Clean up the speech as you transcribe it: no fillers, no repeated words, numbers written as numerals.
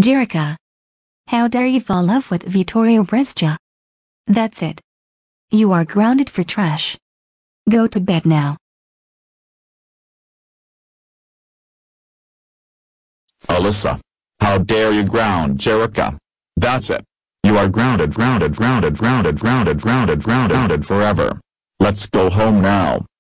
Jerica. How dare you fall in love with Vittorio Brescia? That's it. You are grounded for trash. Go to bed now. Alyssa. How dare you ground Jerica? That's it. You are grounded forever. Let's go home now.